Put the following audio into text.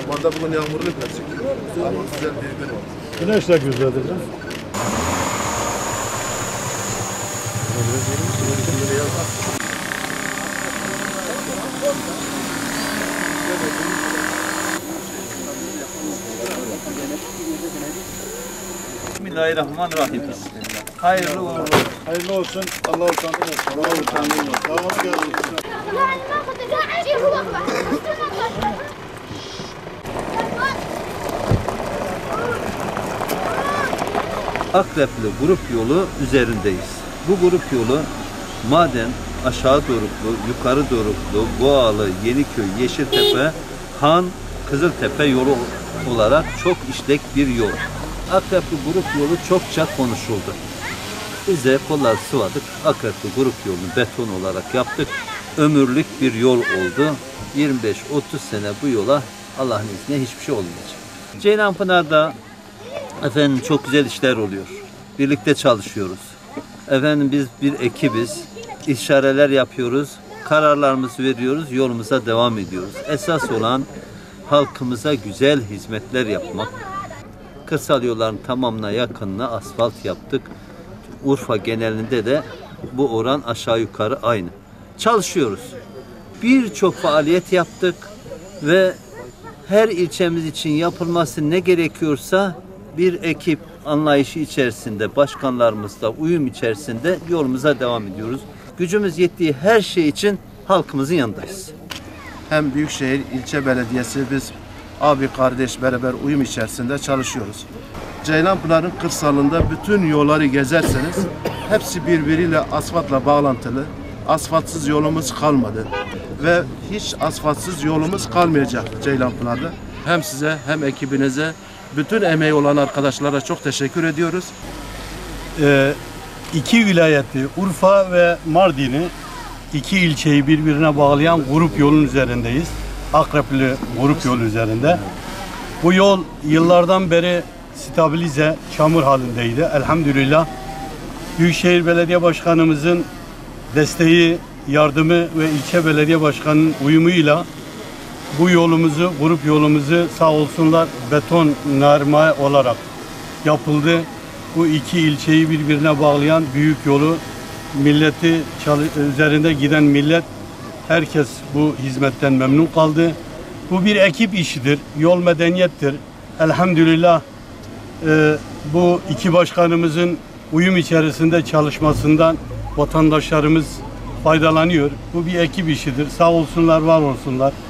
Normalde bugün yağmurlu geçecek. Ama güzel bir gün var. Güneş de güzeldir. Bismillahirrahmanirrahim. Hayırlı uğurlu. Hayırlı olsun. Allah utandırmasın. Allah utandırmasın. Devamı gelsin. Akrepli grup yolu üzerindeyiz. Bu grup yolu Maden, Aşağı Doruklu, Yukarı Doruklu, Boğalı, Yeniköy, Yeşiltepe, Han, Kızıltepe yolu olarak çok işlek bir yol. Akrepli grup yolu çokça konuşuldu. Biz de kollar sıvadık. Akrepli grup yolunu beton olarak yaptık. Ömürlük bir yol oldu. 25-30 sene bu yola Allah'ın izniyle hiçbir şey olmayacak. Ceylanpınar'da efendim çok güzel işler oluyor. Birlikte çalışıyoruz. Efendim biz bir ekibiz. İşareler yapıyoruz. Kararlarımızı veriyoruz. Yolumuza devam ediyoruz. Esas olan halkımıza güzel hizmetler yapmak. Kırsal yolların tamamına yakınına asfalt yaptık. Urfa genelinde de bu oran aşağı yukarı aynı. Çalışıyoruz. Birçok faaliyet yaptık ve her ilçemiz için yapılması ne gerekiyorsa bir ekip anlayışı içerisinde, başkanlarımızla uyum içerisinde yolumuza devam ediyoruz. Gücümüz yettiği her şey için halkımızın yanındayız. Hem Büyükşehir ilçe belediyesi biz abi kardeş beraber uyum içerisinde çalışıyoruz. Ceylanpınar'ın kırsalında bütün yolları gezerseniz hepsi birbiriyle asfaltla bağlantılı. Asfaltsız yolumuz kalmadı ve hiç asfaltsız yolumuz kalmayacak Ceylanpınar'da. Hem size hem ekibinize, bütün emeği olan arkadaşlara çok teşekkür ediyoruz. İki vilayeti, Urfa ve Mardin'i, iki ilçeyi birbirine bağlayan grup yolun üzerindeyiz. Akrepli grup yolu üzerinde. Bu yol yıllardan beri stabilize, çamur halindeydi. Elhamdülillah Büyükşehir Belediye Başkanımızın desteği, yardımı ve ilçe belediye başkanının uyumuyla bu yolumuzu, grup yolumuzu sağ olsunlar beton narma olarak yapıldı. Bu iki ilçeyi birbirine bağlayan büyük yolu milleti üzerinde giden millet herkes bu hizmetten memnun kaldı. Bu bir ekip işidir. Yol medeniyettir. Elhamdülillah bu iki başkanımızın uyum içerisinde çalışmasından vatandaşlarımız faydalanıyor. Bu bir ekip işidir. Sağ olsunlar, var olsunlar.